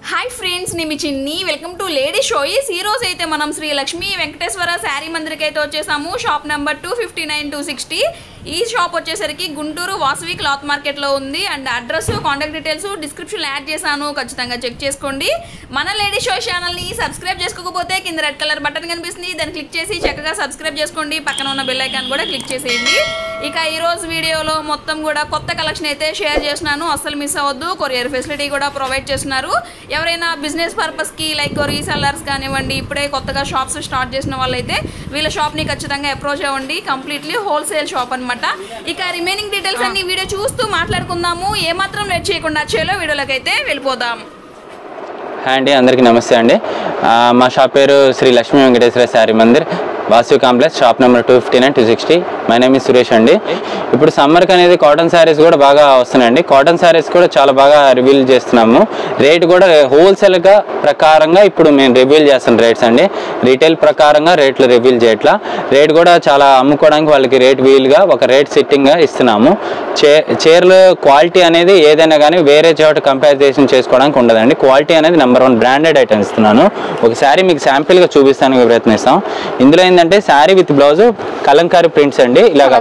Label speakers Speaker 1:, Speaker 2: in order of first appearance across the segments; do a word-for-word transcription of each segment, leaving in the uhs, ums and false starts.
Speaker 1: Hi friends, నేను మీ Chinni. Welcome to lady shows. ఈ రోజు అయితే మనం శ్రీ లక్ష్మీ వెంకటేశ్వర శారీ మందిర్కి అయితే వచ్చేసాము. Shop number two fifty nine two sixty. ఈ షాప్ వచ్చేసరికి గుంటూరు వాసవి క్లాత్ మార్కెట్లో ఉంది. అండ్ అడ్రస్, కాంటాక్ట్ డీటెయిల్స్ డిస్క్రిప్షన్లో యాడ్ చేశాను, ఖచ్చితంగా చెక్ చేసుకోండి. మన లేడీ షో ఛానల్ని సబ్స్క్రైబ్ చేసుకోకపోతే కింద రెడ్ కలర్ బటన్ కనిపిస్తుంది, దాన్ని క్లిక్ చేసి చక్కగా సబ్స్క్రైబ్ చేసుకోండి. పక్కన ఉన్న బెల్ ఐకాన్ కూడా క్లిక్ చేసేయండి. ఇక ఈరోజు వీడియోలో మొత్తం కూడా కొత్త కలెక్షన్ అయితే షేర్ చేస్తున్నాను, అస్సలు మిస్ అవ్వద్దు. కొరియర్ ఫెసిలిటీ కూడా ప్రొవైడ్ చేస్తున్నారు. ఎవరైనా బిజినెస్ పర్పస్కి లైక్ రీసెల్లర్స్ కానివ్వండి, ఇప్పుడే కొత్తగా షాప్స్ స్టార్ట్ చేసిన వాళ్ళైతే వీళ్ళ షాప్ని ఖచ్చితంగా అప్రోచ్ అవ్వండి. కంప్లీట్లీ హోల్సేల్ షాప్ అనమాట. ఇక రిమైనింగ్ డీటెయిల్స్ అన్ని వీడియో చూస్తూ మాట్లాడుకుందాము. ఏమాత్రం లేట్ చేయకుండా చేలో వీడియోలోకి అయితే వెళ్ళిపోదాం.
Speaker 2: హాయ్ అండి, అందరికీ నమస్తే అండి. మా షాప్ పేరు Shri Lakshmi Venkateswara sari Mandir, Vasavi complex, shop number two fifty nine two sixty. My name is Suresh అండి. ఇప్పుడు సమ్మర్కి అనేది కాటన్ శారీస్ కూడా బాగా వస్తున్నాయండి. కాటన్ శారీస్ కూడా చాలా బాగా రివీల్ చేస్తున్నాము. రేట్ కూడా హోల్సేల్గా ప్రకారంగా ఇప్పుడు మేము రివీల్ చేస్తున్న రేట్స్ అండి. రీటైల్ ప్రకారంగా రేట్లు రివీల్ చేయట్లా. రేట్ కూడా చాలా అమ్ముకోవడానికి వాళ్ళకి రేట్ వీలుగా ఒక రేట్ సిట్టింగ్గా ఇస్తున్నాము. చే చీరలు క్వాలిటీ అనేది ఏదైనా కానీ వేరే చోట కంపారిజేషన్ చేసుకోవడానికి ఉండదండి. క్వాలిటీ అనేది నెంబర్ వన్ బ్రాండెడ్ ఐటమ్ ఇస్తున్నాను. ఒక శారీ మీకు శాంపిల్గా చూపిస్తానికి ప్రయత్నిస్తాం. ఇందులో ఏంటంటే sari with blouse Kalamkari prints అండి. ఇలాగ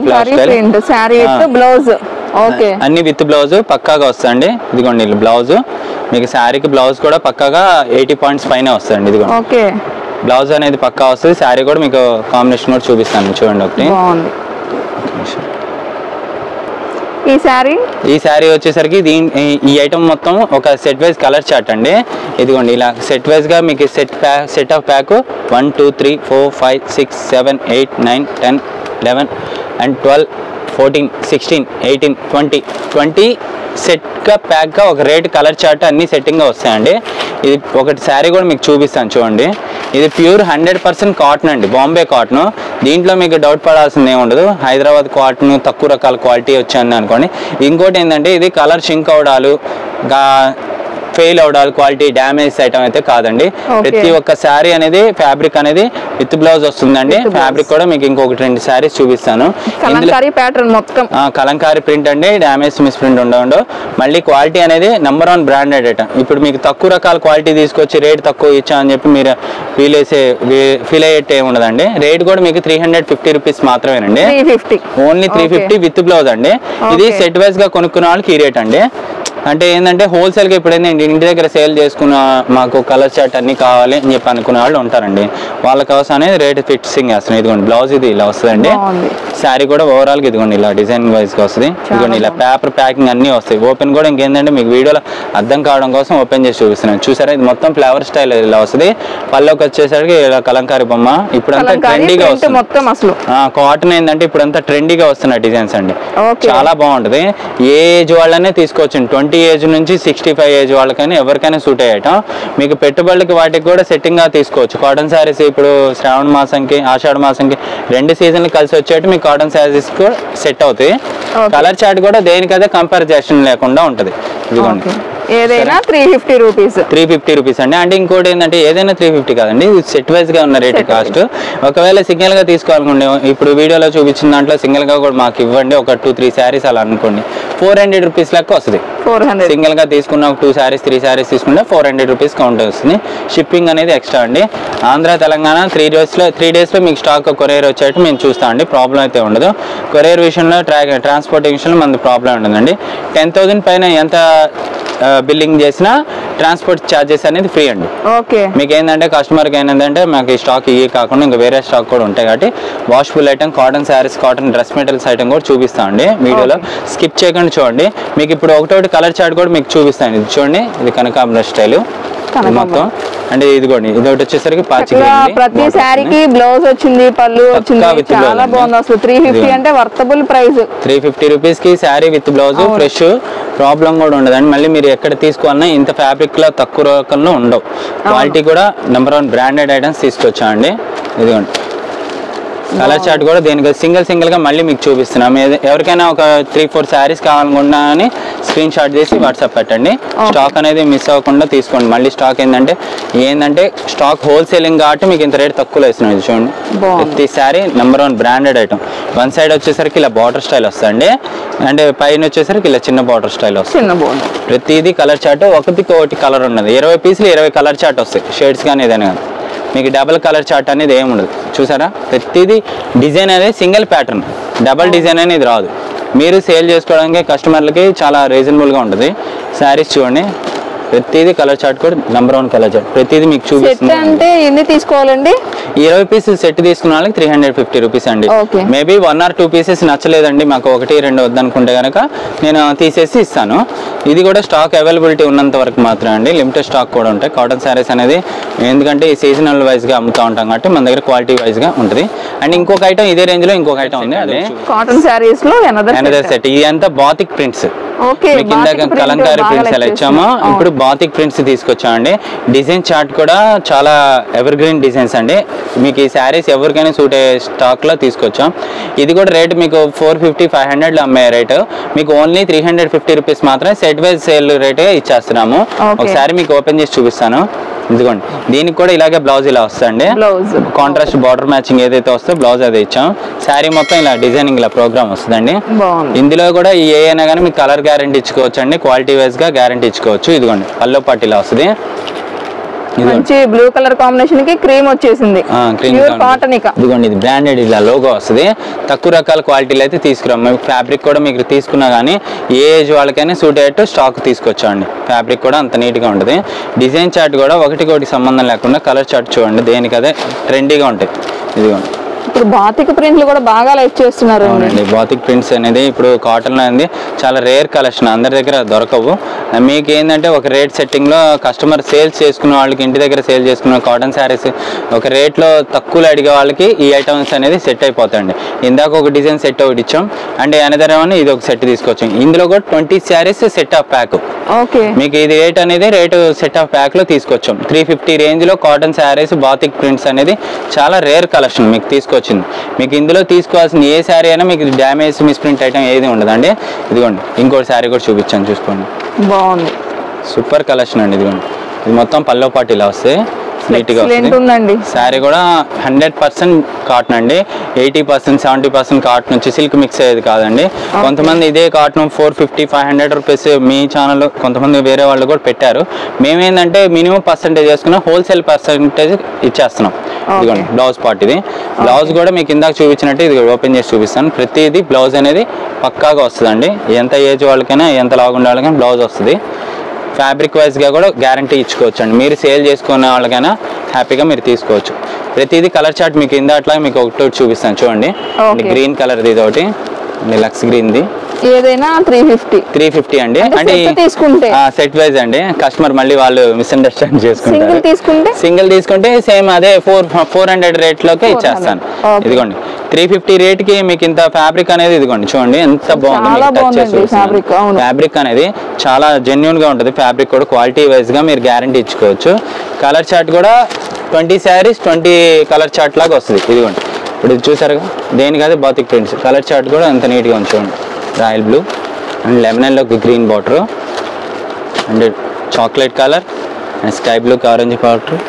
Speaker 2: అన్ని విత్ బ్లౌజ్ పక్కాగా వస్తుంది. ఇదిగోండి బ్లౌజ్, మీకు శారీకి బ్లౌజ్ కూడా పక్కాగా ఎయిటీ పాయింట్స్ పైన వస్తుంది. ఇదిగోండి బ్లౌజ్ అనేది పక్కా వస్తుంది. శారీ కూడా మీకు కాంబినేషన్ కూడా చూపిస్తాను, చూడండి ఒకటి.
Speaker 3: ఈ శారీ
Speaker 2: ఈ శారీ వచ్చేసరికి దీని ఈ ఐటమ్ మొత్తం ఒక సెట్ వైజ్ కలర్ చార్ట్ అండి. ఇదిగోండి ఇలా సెట్ వైజ్గా మీకు set pack set of pack one two three four five six seven eight nine ten eleven and twelve fourteen sixteen eighteen twenty twenty సెట్గా ప్యాక్గా ఒక రేట్ కలర్ చార్ట్ అన్ని సెట్టింగ్గా వస్తాయండి. ఇది ఒకటి శారీ కూడా మీకు చూపిస్తాను, చూడండి. ఇది ప్యూర్ హండ్రెడ్ పర్సెంట్ కాటన్ అండి, బాంబే కాటన్. దీంట్లో మీకు డౌట్ పడాల్సింది ఏమి ఉండదు. హైదరాబాద్ కాటన్ తక్కువ రకాల క్వాలిటీ వచ్చాను అనుకోండి. ఇంకోటి ఏంటంటే ఇది కలర్ షింక్ అవడాలు, ఫెయిల్ అవడాలు, క్వాలిటీ డ్యామేజ్ ఐటమ్ అయితే కాదండి. ప్రతి ఒక్క శారీ అనేది ఫ్యాబ్రిక్ అనేది విత్ బ్లౌజ్ వస్తుందండి. ఫ్యాబ్రిక్ కూడా మీకు ఇంకొకటి రెండు శారీస్ చూపిస్తాను. కలంకారీ ప్రింట్ అండి, డ్యామేజ్ మిస్ ప్రింట్ ఉండవు. మళ్ళీ క్వాలిటీ అనేది నెంబర్ వన్ బ్రాండెడ్ ఐటమ్. ఇప్పుడు మీకు తక్కువ రకాల క్వాలిటీ తీసుకొచ్చి రేట్ తక్కువ ఇచ్చా అని చెప్పి మీరు ఫీల్ వేసే ఫీల్ అయ్యేట్ ఏమి ఉండదండి. రేట్ కూడా మీకు త్రీ హండ్రెడ్ ఫిఫ్టీ రూపీస్ మాత్రమేనండి. Only three fifty with blouse అండి. ఇది సెట్ వైజ్ గా కొనుక్కున్న వాళ్ళకి ఈ రేట్ అండి. అంటే ఏంటంటే హోల్సేల్గా ఇప్పుడైనా ఇంటి దగ్గర సేల్ చేసుకున్న మాకు కలర్ చార్ట్ అన్ని కావాలి అని చెప్పి అనుకునే వాళ్ళు ఉంటారండి. వాళ్ళ కోసం అనేది రేట్ ఫిక్సింగ్ వేస్తున్నాయి. ఇదిగోండి బ్లౌజ్ ఇది ఇలా వస్తుందండి. శారీ కూడా ఓవరాల్గా ఇదిగోండి ఇలా డిజైన్ వైజ్గా వస్తుంది. ఇదిగోండి ఇలా పేపర్ ప్యాకింగ్ అన్నీ వస్తాయి. ఓపెన్ కూడా ఇంకేంటంటే మీకు వీడియోలో అర్థం కావడం కోసం ఓపెన్ చేసి చూపిస్తున్నాను. చూసారా, ఇది మొత్తం ఫ్లవర్ స్టైల్ ఇలా వస్తుంది. పళ్ళకి వచ్చేసరికి ఇలా కలంకారీ బొమ్మ. ఇప్పుడంతా ట్రెండీగా వస్తుంది. కాటన్ ఏంటంటే ఇప్పుడంతా ట్రెండీగా వస్తున్న డిజైన్స్ అండి. చాలా బాగుంటుంది. ఏ ఏజ్ వాళ్ళనే తీసుకోవచ్చు. ట్వంటీ ఏజ్ నుంచి సిక్స్టీ ఫైవ్ ఏజ్ వాళ్ళకైనా ఎవరికైనా సూట్ అయ్యటం. మీకు పెట్టుబడులకి వాటికి కూడా సెట్టింగ్ గా తీసుకోవచ్చు. కాటన్ శారీస్ ఇప్పుడు శ్రావణ మాసంకి ఆషాఢ మాసంకి రెండు సీజన్లు కలిసి వచ్చేట్టు మీకు కాటన్ శారీస్ కూడా సెట్ అవుతాయి. కలర్ చార్ట్ కూడా దేనికైతే కంపారిజేషన్ లేకుండా ఉంటుంది. ఇదిగోండి
Speaker 3: ఏదైనా three fifty rupees
Speaker 2: three fifty rupees అండి. అంటే ఇంకోటి ఏంటంటే ఏదైనా త్రీ ఫిఫ్టీ కాదండి, సెట్ వైజ్ గా ఉన్న రేట్ కాస్ట్. ఒకవేళ సింగిల్ గా తీసుకోవాలనుకోండి, ఇప్పుడు వీడియోలో చూపించిన దాంట్లో సింగిల్ గా కూడా మాకు ఇవ్వండి ఒక టూ త్రీ శారీస్ అలా అనుకోండి, ఫోర్ హండ్రెడ్ రూపీస్ లెక్క వస్తుంది. సింగిల్ గా తీసుకున్న ఒక టూ శారీస్ త్రీ శారీస్ తీసుకుంటే ఫోర్ హండ్రెడ్ రూపీస్ కౌంట్ వస్తుంది. షిప్పింగ్ అనేది ఎక్స్ట్రా అండి. ఆంధ్ర తెలంగాణ త్రీ డేస్ లో త్రీ డేస్ లో మీకు స్టాక్ కొరియర్ వచ్చేట్టు మేము చూస్తాం అండి. ప్రాబ్లం అయితే ఉండదు. కొరియర్ విషయంలో ట్రా ట్రాన్స్పోర్ట్ విషయంలో మనది ప్రాబ్లం ఉంటుందండి. టెన్ థౌసండ్ పైన ఎంత బిల్లింగ్ చేసినా ట్రాన్స్పోర్ట్ ఛార్జెస్ అనేది ఫ్రీ అండి. మీకు ఏంటంటే కస్టమర్కి ఏంటంటే మాకు ఈ స్టాక్ ఇవి కాకుండా ఇంకా వేరే స్టాక్ కూడా ఉంటాయి కాబట్టి వాష్ఫుల్ item, cotton saris, cotton dress materials item కూడా చూపిస్తామండి. వీడియోలో స్కిప్ చేయకుండా చూడండి. మీకు ఇప్పుడు ఒకటోటి కలర్ చార్ట్ కూడా మీకు చూపిస్తాను. ఇది చూడండి, ఇది కనకాంబరం స్టైల్ మొత్తం. అంటే ఇదిగోండి, ఇది ఒకటి వచ్చేసరికి
Speaker 3: ప్రతి శారీకి బ్లౌజ్ వచ్చింది, పళ్ళు వచ్చింది, చాలా బాగుంది. అసలు త్రీ ఫిఫ్టీ అంటే worthable price.
Speaker 2: Three fifty rupees కి sari with blouse fresh, problem కూడా ఉండదండి. మళ్ళీ మీరు ఎక్కడ తీసుకోవాలన్నా ఇంత ఫ్యాబ్రిక్ లో తక్కువ రకంలో ఉండవు. క్వాలిటీ కూడా నెంబర్ వన్ బ్రాండెడ్ ఐటమ్స్ తీసుకొచ్చామండి. ఇదిగోండి కలర్ చార్ట్ కూడా దేనికి సింగిల్ సింగిల్ గా మళ్ళీ మీకు చూపిస్తున్నాం. ఎవరికైనా ఒక త్రీ ఫోర్ శారీస్ కావాలనుకున్నా అని స్క్రీన్ షాట్ చేసి వాట్సాప్ పెట్టండి. స్టాక్ అనేది మిస్ అవ్వకుండా తీసుకోండి. మళ్ళీ స్టాక్ ఏంటంటే ఏంటంటే స్టాక్ హోల్సేలింగ్ కాబట్టి మీకు ఇంత రేట్ తక్కువలో ఇస్తున్నాం. చూడండి ప్రతి sari number one branded item. One side వచ్చేసరికి ఇలా బార్డర్ స్టైల్ వస్తుంది అండ్ పైన వచ్చేసరికి ఇలా చిన్న బార్డర్ స్టైల్ వస్తుంది. ప్రతిదీ కలర్ చార్ట్ ఒకటికి ఒకటి కలర్ ఉన్నది. ఇరవై పీసులు ఇరవై కలర్ చార్ట్ వస్తాయి. షేడ్స్ కానీ ఏదైనా కానీ మీకు డబల్ కలర్ చార్ట్ అనేది ఏమి ఉండదు. చూసారా ప్రతిదీ డిజైన్ అనేది సింగిల్ ప్యాటర్న్, డబల్ డిజైన్ అనేది రాదు. మీరు సేల్ చేసుకోవడానికి కస్టమర్లకి చాలా రీజనబుల్గా ఉంటుంది. శారీస్ చూడండి ప్రతిదీ కలర్ చార్ట్ కూడా నెంబర్ వన్ కలర్ చార్ట్. ప్రతిదీ మీకు చూపిస్తుంది.
Speaker 3: అంటే ఎన్ని తీసుకోవాలండి?
Speaker 2: ఇరవై పీసెస్ సెట్ తీసుకున్న వాళ్ళకి త్రీ హండ్రెడ్ ఫిఫ్టీ రూపీస్ అండి. Maybe one or two pieces నచ్చలేదండి మాకు, ఒకటి రెండు వద్దనుకుంటే కనుక నేను తీసేసి ఇస్తాను. ఇది కూడా స్టాక్ అవైలబిలిటీ ఉన్నంత వరకు మాత్రమే అండి. లిమిటెడ్ స్టాక్ కూడా ఉంటాయి. కాటన్ శారీస్ అనేది ఎందుకంటే ఈ సీజనల్ వైజ్గా అమ్ముతూ ఉంటాం కాబట్టి మన దగ్గర క్వాలిటీ వైజ్గా ఉంటుంది. అండ్ ఇంకొక ఐటమ్ ఇదే రేంజ్ లో ఇంకొక ఐటమ్ ఉంది. అదే
Speaker 3: కాటన్ శారీస్ లో అనదర్
Speaker 2: సెట్. ఇది అంతా బాతిక్ ప్రింట్స్. కింద కలంకారీ ప్రింట్స్ ఎలా ఇచ్చామో ఇప్పుడు బాతిక్ ప్రింట్స్ తీసుకొచ్చామండి. డిజైన్ చార్ట్ కూడా చాలా ఎవర్ గ్రీన్ డిజైన్స్ అండి. మీకు ఈ శారీస్ ఎవరికైనా సూట్ అయ్యే స్టాక్ లో తీసుకొచ్చాం. ఇది కూడా రేట్ మీకు ఫోర్ ఫిఫ్టీ ఫైవ్ హండ్రెడ్ లో అమ్మే రేటు మీకు only three hundred fifty rupees మాత్రమే సెట్ వైజ్ సేల్ రేట్ ఇచ్చేస్తున్నాము. ఒకసారి మీకు ఓపెన్ చేసి చూపిస్తాను. ఇదిగోండి దీనికి కూడా ఇలాగే బ్లౌజ్ ఇలా వస్తుంది. కాంట్రాస్ట్ బార్డర్ మ్యాచింగ్ ఏదైతే వస్తుందో బ్లౌజ్ అదే ఇచ్చాం. శారీ మొత్తం ఇలా డిజైనింగ్ ఇలా ప్రోగ్రామ్ వస్తుందండి. ఇందులో కూడా ఈ ఏ అయినా కానీ మీకు కలర్ గ్యారంటీ ఇచ్చుకోవచ్చు అండి. క్వాలిటీ వైజ్ గా గ్యారంటీ ఇచ్చుకోవచ్చు. ఇదిగోండి పల్లో పాటు ఇలా వస్తుంది.
Speaker 3: మంచి బ్లూ కలర్ కాంబినేషన్ కి క్రీమ్ వచ్చేసింది. కాటన్
Speaker 2: ఇదిగోండి ఇది బ్రాండెడ్ ఇలా లోగో వస్తుంది. తక్కువ రకాల క్వాలిటీలు అయితే తీసుకురాం. మీకు ఫ్యాబ్రిక్ కూడా మీకు తీసుకున్నా కానీ ఏ ఏజ్ వాళ్ళకైనా సూట్ అయ్యేట్టు స్టాక్ తీసుకొచ్చామండి. ఫ్యాబ్రిక్ కూడా అంత నీట్ గా ఉంటుంది. డిజైన్ చార్ట్ కూడా ఒకటికి ఒకటి సంబంధం లేకుండా కలర్ చార్ట్ చూడండి దేనికి అదే ట్రెండీగా ఉంటాయి. ఇదిగోండి
Speaker 3: ఇప్పుడు బాతిక్ ప్రింట్లు కూడా బాగా లైక్ చేస్తున్నారు.
Speaker 2: అవునండి బాతిక్ ప్రింట్స్ అనేది ఇప్పుడు కాటన్ లో అనేది చాలా రేర్ కలెక్షన్, అందరి దగ్గర దొరకవు. మీకు ఏంటంటే ఒక రేట్ సెట్టింగ్ లో కస్టమర్ సేల్స్ చేసుకున్న వాళ్ళకి ఇంటి దగ్గర సేల్ చేసుకున్న కాటన్ శారీస్ ఒక రేట్ లో తక్కువలో అడిగే వాళ్ళకి ఈ ఐటమ్స్ అనేది సెట్ అయిపోతాయండి. ఇందాక ఒక డిజైన్ సెట్ ఒకటి ఇచ్చాం అంటే అనదర్ ఏమన్నా ఇది ఒక సెట్ తీసుకొచ్చాం. ఇందులో కూడా twenty saris set of pack. మీకు ఇది రేట్ అనేది రేటు సెట్ ఆఫ్ ప్యాక్ లో తీసుకొచ్చాం. త్రీ ఫిఫ్టీ రేంజ్ లో కాటన్ శారీస్ బాతిక్ ప్రింట్స్ అనేది చాలా రేర్ కలెక్షన్ మీకు తీసుకొచ్చింది. మీకు ఇందులో తీసుకోవాల్సిన ఏ శారీ అయినా మీకు డ్యామేజ్ మిస్ప్రింట్ ఐటమ్ ఏది ఉండదండి. ఇదిగోండి ఇంకోటి శారీ కూడా చూపించాను చూసుకోండి.
Speaker 3: బాగుంది
Speaker 2: సూపర్ కలెక్షన్ అండి. ఇదిగోండి ఇది మొత్తం పల్లో పాటు ఇలా వస్తాయి. నీట్ గా వస్తుంది. శారీ కూడా హండ్రెడ్ పర్సెంట్ కాటన్ అండి. Eighty percent seventy percent cotton వచ్చి సిల్క్ మిక్స్ అయ్యేది కాదండి. కొంతమంది ఇదే cotton four fifty five hundred rupees మీ ఛానల్ కొంతమంది వేరే వాళ్ళు కూడా పెట్టారు. మేమేంటంటే మినిమం పర్సెంటేజ్ చేసుకున్నాం, హోల్సేల్ పర్సెంటేజ్ ఇచ్చేస్తున్నాం. ఇదిగోండి బ్లౌజ్ పార్ట్. ఇది బ్లౌజ్ కూడా మీకు ఇందాక చూపించినట్టు ఇది ఓపెన్ చేసి చూపిస్తాను. ప్రతిదీ బ్లౌజ్ అనేది పక్కాగా వస్తుందండి. ఎంత ఏజ్ వాళ్ళకైనా ఎంత లాగుండే వాళ్ళకైనా బ్లౌజ్ వస్తుంది. ఫ్యాబ్రిక్ వైజ్గా కూడా గ్యారంటీ ఇచ్చుకోవచ్చు అండి. మీరు సేల్ చేసుకునే వాళ్ళకైనా హ్యాపీగా మీరు తీసుకోవచ్చు. ప్రతిదీ కలర్ చార్ట్ మీకు ఇందా అట్లా మీకు ఒకటి చూపిస్తాను చూడండి. గ్రీన్ కలర్ ఇది ఒకటి లక్స్ గ్రీన్ ది
Speaker 3: ఏదైనా త్రీ ఫిఫ్టీ త్రీ
Speaker 2: ఫిఫ్టీ అండి. అంటే సెట్ వైజ్ అండి. కస్టమర్ మళ్ళీ వాళ్ళు మిస్అండర్స్టాండ్ చేసుకుంటారు. సింగిల్ తీసుకుంటే సేమ్ అదే ఫోర్ ఫోర్ హండ్రెడ్ రేట్ లోకి ఇచ్చేస్తాను. ఇదిగోండి త్రీ ఫిఫ్టీ రేట్ కి మీకు ఇంత ఫ్యాబ్రిక్ అనేది ఇదిగోండి చూడండి ఎంత బాగుంది. ఫ్యాబ్రిక్ అనేది చాలా జెన్యున్ గా ఉంటుంది. ఫ్యాబ్రిక్ కూడా క్వాలిటీ వైజ్ గా మీరు గ్యారంటీ ఇచ్చుకోవచ్చు. కలర్ చార్ట్ కూడా twenty saris twenty colour chart లాగా వస్తుంది. ఇదిగోండి ఇప్పుడు చూసారుగా దేనికి అదే బాతిక్ ప్రింట్స్. కలర్ చార్ట్ కూడా ఎంత నీట్ గా ఉంచండి. Royal blue and lemon yellow green border and chocolate colour and sky blue orange border.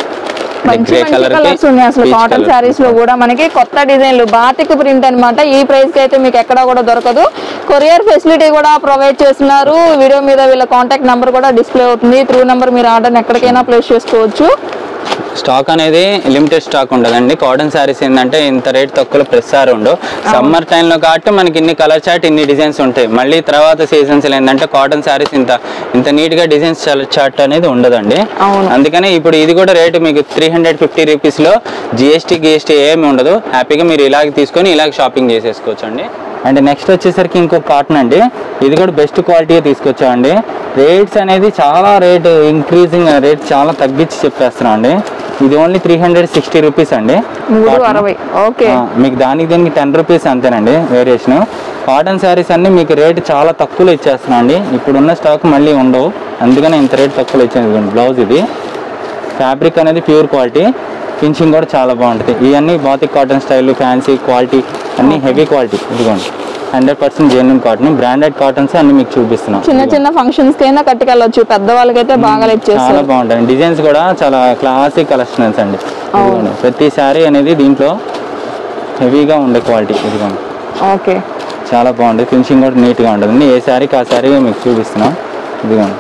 Speaker 3: Cotton saris లో కూడా మనకి కొత్త డిజైన్లు బాతిక్ ప్రింట్ అనమాట. ఈ ప్రైస్ కి అయితే మీకు ఎక్కడ కూడా దొరకదు. కొరియర్ ఫెసిలిటీ కూడా ప్రొవైడ్ చేస్తున్నారు. వీడియో మీద వీళ్ళ కాంటాక్ట్ నెంబర్ కూడా డిస్ప్లే అవుతుంది. త్రూ నెంబర్ మీరు ఆర్డర్ ఎక్కడికైనా ప్లేస్ చేసుకోవచ్చు.
Speaker 2: స్టాక్ అనేది లిమిటెడ్ స్టాక్ ఉండదండి. కాటన్ శారీస్ ఏంటంటే ఇంత రేట్ తక్కువ ప్రెస్సార్ ఉండవు. సమ్మర్ టైంలో కాబట్టి మనకి ఇన్ని కలర్ చార్ట్ ఇన్ని డిజైన్స్ ఉంటాయి. మళ్ళీ తర్వాత సీజన్స్ ఏంటంటే కాటన్ శారీస్ ఇంత ఇంత నీట్ గా డిజైన్స్ చార్ట్ అనేది ఉండదండి. అందుకని ఇప్పుడు ఇది కూడా రేటు మీకు త్రీ హండ్రెడ్ ఫిఫ్టీ రూపీస్ లో జిఎస్టీ గిఎస్టీ ఏమి ఉండదు. హ్యాపీగా మీరు ఇలాగ తీసుకొని ఇలాగ షాపింగ్ చేసేసుకోవచ్చు అండి. అండ్ నెక్స్ట్ వచ్చేసరికి ఇంకో కాటన్ అండి. ఇది కూడా బెస్ట్ క్వాలిటీ తీసుకొచ్చామండి. రేట్స్ అనేది చాలా రేట్ ఇంక్రీజింగ్ రేట్ చాలా తగ్గించి చెప్పేస్తున్నాం అండి. ఇది only three hundred sixty rupees అండి. మీకు దానికి దీనికి టెన్ రూపీస్ అంతేనండి వేరియేషన్. కాటన్ శారీస్ అన్ని మీకు రేట్ చాలా తక్కువలో ఇచ్చేస్తున్నాం అండి. ఇప్పుడున్న స్టాక్ మళ్ళీ ఉండవు, అందుకని ఇంత రేట్ తక్కువలో ఇచ్చేది. బ్లౌజ్ ఇది ఫ్యాబ్రిక్ అనేది ప్యూర్ క్వాలిటీ. ఫినిషింగ్ కూడా చాలా బాగుంటుంది. ఇవన్నీ batik cotton style, fancy quality, అన్ని హెవీ క్వాలిటీ. ఇదిగోండి hundred percent genuine cotton, branded cottons అన్ని మీకు చూపిస్తున్నాం.
Speaker 3: చిన్న చిన్న ఫంక్షన్స్ కి అయినా కట్టుకెళ్ళొచ్చు, పెద్దవాళ్ళకైతే బాగా లైక్ చేస్తారు.
Speaker 2: చాలా బాగుంటాయి. డిజైన్స్ కూడా చాలా క్లాసిక్ కలెక్షన్స్ అండి. ప్రతి శారీ అనేది దీంట్లో హెవీగా ఉండే క్వాలిటీ. ఇదిగోండి
Speaker 3: ఓకే
Speaker 2: చాలా బాగుంటుంది. ఫినిషింగ్ కూడా నీట్గా ఉంటుంది. ఏ శారీకి ఆ శారీ మీకు చూపిస్తున్నాం. ఇదిగోండి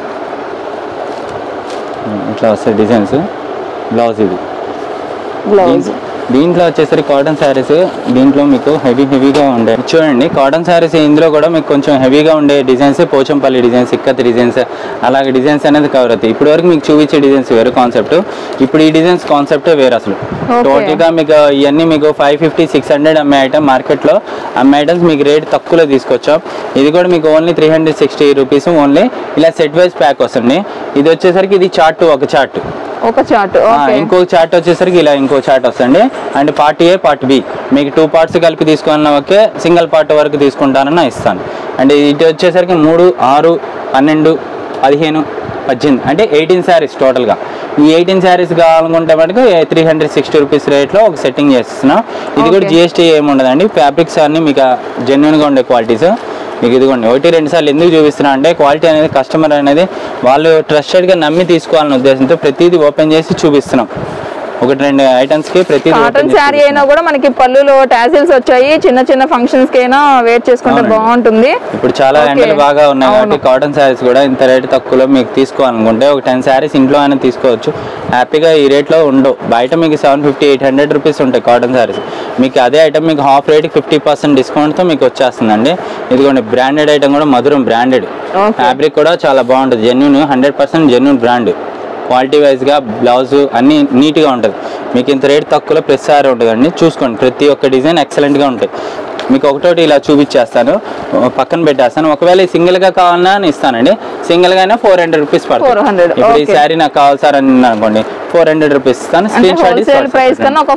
Speaker 2: ఇట్లా వస్తాయి డిజైన్స్. బ్లౌజ్ ఇది
Speaker 3: బ్లౌజ్.
Speaker 2: దీంట్లో వచ్చేసరికి కాటన్ శారీస్ దీంట్లో మీకు హెవీ హెవీగా ఉండే చూడండి. కాటన్ శారీస్ ఇందులో కూడా మీకు కొంచెం హెవీగా ఉండే designs, Pochampally designs, ikat designs, అలాగే డిజైన్స్ అనేది కవర్ అవుతాయి. ఇప్పటి వరకు మీకు చూపించే డిజైన్స్ వేరే కాన్సెప్ట్, ఇప్పుడు ఈ డిజైన్స్ కాన్సెప్ట్ వేరే. అసలు టోటల్ గా మీకు ఇవన్నీ మీకు ఫైవ్ ఫిఫ్టీ సిక్స్ హండ్రెడ్ అమ్మే ఐటమ్, మార్కెట్ లో అమ్మే ఐటమ్స్ మీకు రేట్ తక్కువలో తీసుకొచ్చాం. ఇది కూడా మీకు only three hundred sixty rupees only. ఇలా సెట్ వైజ్ ప్యాక్ వస్తుంది. ఇది వచ్చేసరికి ఇది చార్ట్, ఒక చార్ట్
Speaker 3: ఒక చార్ట్,
Speaker 2: ఇంకో చార్ట్ వచ్చేసరికి ఇలా ఇంకో చార్ట్ వస్తుంది. And part A part B మీకు టూ పార్ట్స్ కలిపి తీసుకున్న ఓకే, సింగిల్ పార్ట్ వరకు తీసుకుంటానని ఇస్తాను. అండ్ ఇది వచ్చేసరికి మూడు, ఆరు, పన్నెండు, పదిహేను, పద్దెనిమిది అంటే ఎయిటీన్ శారీస్ టోటల్గా. ఈ ఎయిటీన్ శారీస్ కావాలనుకుంటే మటుకు త్రీ హండ్రెడ్ సిక్స్టీ రూపీస్ రేట్లో ఒక సెట్టింగ్ చేస్తున్నాం. ఇది కూడా జిఎస్టీ ఏమి ఉండదండి. ఫ్యాబ్రిక్స్ అన్ని మీకు జెన్యున్గా ఉండే క్వాలిటీస్. మీకు ఇదిగోండి ఒకటి రెండు సార్లు ఎందుకు చూపిస్తున్నా అంటే క్వాలిటీ అనేది కస్టమర్ అనేది వాళ్ళు ట్రస్టెడ్గా నమ్మి తీసుకోవాలనే ఉద్దేశంతో ప్రతిదీ ఓపెన్ చేసి చూపిస్తున్నాం. ఒకటి రెండు ఐటమ్స్ కి ప్రతి
Speaker 3: కాటన్ శారీ అయినా కూడా మనకి పళ్ళులో టాసిల్స్ వచ్చాయి. చిన్న చిన్న ఫంక్షన్స్ కి అయినా వేర్ చేసుకుంటే బాగుంటుంది.
Speaker 2: ఇప్పుడు చాలా ఎండలు బాగా ఉన్నాయి కాబట్టి కాటన్ శారీస్ కూడా ఇంత రేట్ తక్కువలో మీకు తీసుకోవాలనుకుంటే ఒక టెన్ శారీస్ ఇంట్లో అయినా తీసుకోవచ్చు. హ్యాపీగా ఈ రేట్లో ఉండవు. బయట మీకు seven fifty eight hundred rupees ఉంటాయి కాటన్ శారీస్. మీకు అదే ఐటమ్ మీకు హాఫ్ రేట్ ఫిఫ్టీ పర్సెంట్ డిస్కౌంట్తో మీకు వచ్చేస్తుందండి. ఇదిగోండి బ్రాండెడ్ ఐటమ్ కూడా మధురం బ్రాండెడ్ ఫ్యాబ్రిక్ కూడా చాలా బాగుంటుంది. Genuine hundred percent genuine brand. Quality వైజ్గా బ్లౌజ్ అన్నీ నీట్గా ఉంటుంది. మీకు ఇంత రేట్ తక్కువలో ప్రెస్ సారీ ఉంటుందండి. చూసుకోండి ప్రతి ఒక్క డిజైన్ ఎక్సలెంట్గా ఉంటాయి. మీకు ఒకటోటి ఇలా చూపించేస్తాను, పక్కన పెట్టేస్తాను. ఒకవేళ సింగిల్గా కావాలన్నా అని ఇస్తానండి. సింగిల్గానే ఫోర్ హండ్రెడ్ రూపీస్ పడుతుంది. ఇప్పుడు ఈ శారీ నాకు కావాలి సార్ అని అనుకోండి, ఫోర్ హండ్రెడ్ రూపీస్ ఇస్తాను. Screenshot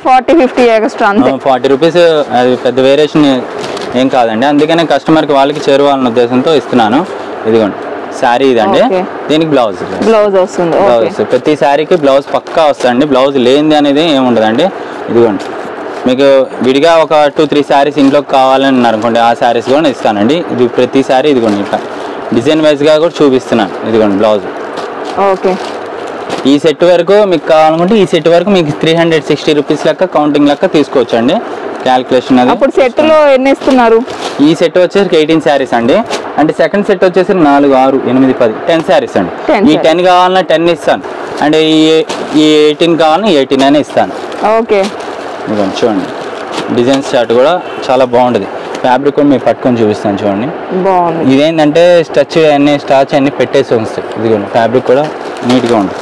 Speaker 2: forty rupees. అది పెద్ద వేరియేషన్ ఏం కాదండి. అందుకనే కస్టమర్కి వాళ్ళకి చేరువాలన్న ఉద్దేశంతో ఇస్తున్నాను. ఇదిగోండి శారీ ఇదండి. దీనికి బ్లౌజ్
Speaker 3: బ్లౌజ్ వస్తుంది.
Speaker 2: బ్లౌజ్ ప్రతి శారీకి బ్లౌజ్ పక్కా వస్తుందండి. బ్లౌజ్ లేనిది అనేది ఏమి ఉండదండి. ఇదిగోండి మీకు విడిగా ఒక టూ త్రీ శారీస్ ఇంట్లోకి కావాలని అనుకోండి, ఆ శారీస్ కూడా ఇస్తానండి. ఇది ప్రతి శారీ ఇదిగోండి ఇట్లా డిజైన్ వైజ్గా కూడా చూపిస్తున్నాను. ఇదిగోండి బ్లౌజ్.
Speaker 3: ఓకే
Speaker 2: ఈ సెట్ వరకు మీకు కావాలనుకుంటే ఈ సెట్ వరకు మీకు త్రీ హండ్రెడ్ సిక్స్టీ రూపీస్ లెక్క కౌంటింగ్ లెక్క తీసుకోవచ్చు అండి. క్యాల్కులేషన్ అది.
Speaker 3: అప్పుడు సెట్ లో ఎన్ని ఇస్తున్నారు?
Speaker 2: ఈ సెట్ వచ్చేసరికి ఎయిటీన్ శారీస్ అండి. అంటే సెకండ్ సెట్ వచ్చేసరికి నాలుగు, ఆరు, ఎనిమిది, పది టెన్ శారీస్ అండి. ఈ టెన్ కావాలన్నా టెన్ ఇస్తాను. అంటే ఈ ఈ ఎయిటీన్ కావాలన్నా ఎయిటీన్ అని ఇస్తాను.
Speaker 3: ఓకే
Speaker 2: ఇదిగోండి చూడండి డిజైన్స్ చార్ట్ కూడా చాలా బాగుంటుంది. ఫ్యాబ్రిక్ కూడా మీకు పట్టుకొని చూపిస్తాను చూడండి.
Speaker 3: బాగుంది.
Speaker 2: ఇదేంటంటే స్టచ్ అన్ని స్టాచ్ అన్ని పెట్టేసి వస్తాయి. ఇదిగోండి ఫ్యాబ్రిక్ కూడా నీట్గా ఉంటుంది.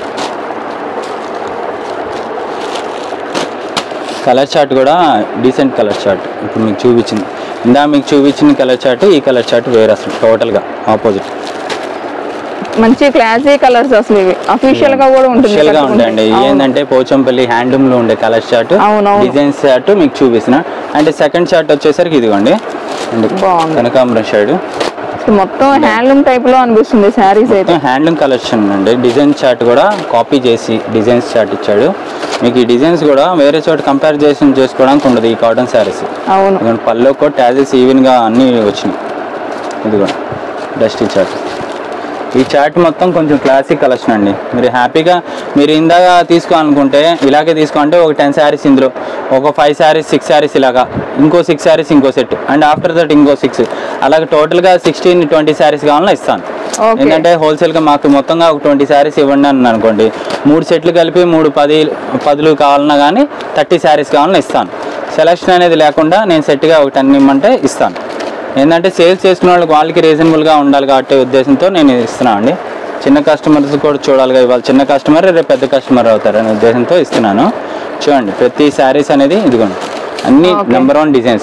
Speaker 2: కలర్ చార్ట్ కూడా డీసెంట్ కలర్ చార్ట్. ఇప్పుడు మీకు చూపించింది ఇందా మీకు చూపించిన కలర్ చార్ట్, ఈ కలర్ చార్ట్ వేరే అసలు టోటల్గా ఆపోజిట్.
Speaker 3: మంచి క్లాసీ కలర్స్ అసలు ఇవి అఫీషియల్ గా కూడా ఉంటుంది.
Speaker 2: అఫీషియల్ గా ఉంటాయండి. ఏంటంటే పోచంపల్లి హ్యాండ్లూమ్ లో ఉండే కలర్ చార్ట్, డిజైన్స్ చార్ట్ మీకు చూపిస్తున్నా. అంటే సెకండ్ చార్ట్ వచ్చేసరికి ఇదిగోండి కనకాంబరం షేడ్.
Speaker 3: మొత్తం హ్యాండ్లూమ్ టైప్ లో అనిపిస్తుంది శారీస్ అయితే.
Speaker 2: హ్యాండ్లూమ్ కలెక్షన్ అండి. డిజైన్ చార్ట్ కూడా కాపీ చేసి డిజైన్స్ చార్ట్ ఇచ్చాడు. మీకు ఈ డిజైన్స్ కూడా వేరే చోట కంపారిజేషన్ చేసుకోవడానికి ఉండదు ఈ కాటన్ శారీస్.
Speaker 3: అవును
Speaker 2: పల్లో కూడా ట్యాజెస్ ఈవెన్ గా అన్ని వచ్చినాయి. ఇదిగోండి డస్టీ చార్ట్. ఈ చార్ట్ మొత్తం కొంచెం క్లాసిక్ కలెక్షన్ అండి. మీరు హ్యాపీగా మీరు ఇందాక తీసుకోవాలనుకుంటే ఇలాగే తీసుకోంటే ఒక టెన్ శారీస్ ఇందులో ఒక ఫైవ్ శారీస్ సిక్స్ శారీస్ ఇలాగా, ఇంకో సిక్స్ శారీస్ ఇంకో సెట్, అండ్ ఆఫ్టర్ దట్ ఇంకో సిక్స్, అలాగే టోటల్గా సిక్స్టీన్ ట్వంటీ శారీస్ కావాలని ఇస్తాను. ఎందుకంటే హోల్సేల్గా మాకు మొత్తంగా ఒక ట్వంటీ శారీస్ ఇవ్వండి అని అనుకోండి, మూడు సెట్లు కలిపి మూడు పది పదులు కావాలన్నా కానీ థర్టీ శారీస్ కావాలని ఇస్తాను. సెలక్షన్ అనేది లేకుండా నేను సెట్గా ఒక టెన్ ఇమ్మంటే ఇస్తాను. ఏంటంటే సేల్స్ చేసుకునే వాళ్ళకి వాళ్ళకి రీజనబుల్గా ఉండాలి కాబట్టి ఉద్దేశంతో నేను ఇస్తున్నాను అండి. చిన్న కస్టమర్స్ కూడా చూడాలిగా, ఇవాళ చిన్న కస్టమర్ రేపు పెద్ద కస్టమర్ అవుతారనే ఉద్దేశంతో ఇస్తున్నాను. చూడండి ప్రతి శారీస్ అనేది ఇదిగోండి అన్ని నెంబర్ వన్ డిజైన్స్.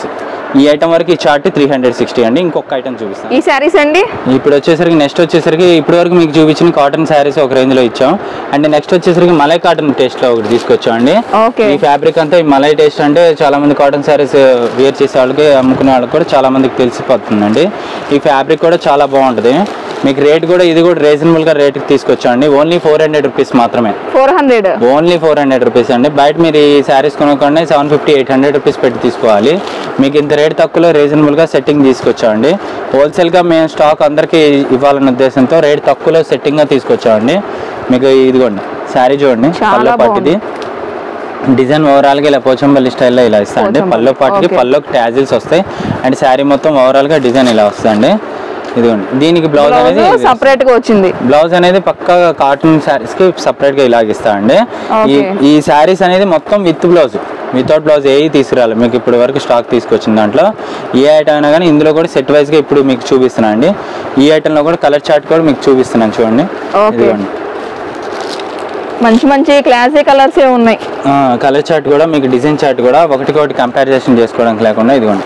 Speaker 2: ఈ ఐటమ్ వరకు ఈ చార్ట్ త్రీ హండ్రెడ్ సిక్స్టీ అండి. ఇంకొక ఐటమ్ చూపిస్తాను.
Speaker 3: ఈ శారీస్ అండి
Speaker 2: ఇప్పుడు వచ్చేసరికి నెక్స్ట్ వచ్చేసరికి ఇప్పటి వరకు మీకు చూపించిన కాటన్ శారీస్ ఒక రేంజ్ లో ఇచ్చాం. అండ్ నెక్స్ట్ వచ్చేసరికి మలై కాటన్ టేస్ట్ లో ఒకటి తీసుకొచ్చాం అండి. ఈ ఫ్యాబ్రిక్ అంతా ఈ మలై టేస్ట్ అంటే చాలా మంది కాటన్ శారీస్ వేర్ చేసే వాళ్ళకి అమ్ముకునే వాళ్ళకి కూడా చాలా మందికి తెలిసిపోతుందండి. ఈ ఫ్యాబ్రిక్ కూడా చాలా బాగుంటుంది. మీకు రేట్ కూడా ఇది కూడా రీజనబుల్ గా రేట్ తీసుకొచ్చాండి. ఓన్లీ ఫోర్ హండ్రెడ్ రూపీస్ మాత్రమే.
Speaker 3: Four hundred
Speaker 2: only four hundred rupees అండి. బయట మీరు ఈ శారీస్ కొనుక్కోండి seven fifty eight hundred rupees పెట్టి తీసుకోవాలి. మీకు ఇంత రేట్ తక్కువలో రీజనబుల్ గా సెట్టింగ్ తీసుకొచ్చామండి. హోల్సేల్ గా మేము స్టాక్ అందరికీ ఇవ్వాలన్న ఉద్దేశంతో రేట్ తక్కువలో సెట్టింగ్ గా తీసుకొచ్చామండి. మీకు ఇదిగోండి శారీ చూడండి, పల్లో పాటిది డిజైన్ ఓవరాల్ గా ఇలా పోచంపల్లి స్టైల్లో ఇలా ఇస్తాండి. పల్లో పాటికి పల్లోకి ట్యాజిల్స్ వస్తాయి. అండ్ శారీ మొత్తం ఓవరాల్ గా డిజైన్ ఇలా వస్తుందండి. ఇదిగోండి దీనికి బ్లౌజ్ అనేది
Speaker 3: సెపరేట్ గా వచ్చింది.
Speaker 2: బ్లౌజ్ అనేది పక్కా కాటన్ శారీస్ కి సెపరేట్ గా ఇలాగ ఇస్తామండి. ఈ శారీస్ అనేది మొత్తం విత్ బ్లౌజ్, వితౌట్ బ్లౌజ్ ఏ తీసుకురాలి. మీకు ఇప్పటి వరకు స్టాక్ తీసుకొచ్చిన దాంట్లో ఏ ఐటమ్ అయినా కానీ ఇందులో కూడా సెట్ వైజ్ గా ఇప్పుడు మీకు చూపిస్తున్నా అండి. ఈ ఐటమ్ లో కూడా కలర్ చార్ట్ కూడా మీకు చూపిస్తున్నాను చూడండి. ఇదిగోండి
Speaker 3: మంచి మంచి క్లాసీ కలర్స్ ఉన్నాయి.
Speaker 2: కలర్ చార్ట్ కూడా మీకు డిజైన్ చార్ట్ కూడా ఒకటికొకటి కంపారిజన్ చేసుకోవడానికి లేకుండా ఇదిగోండి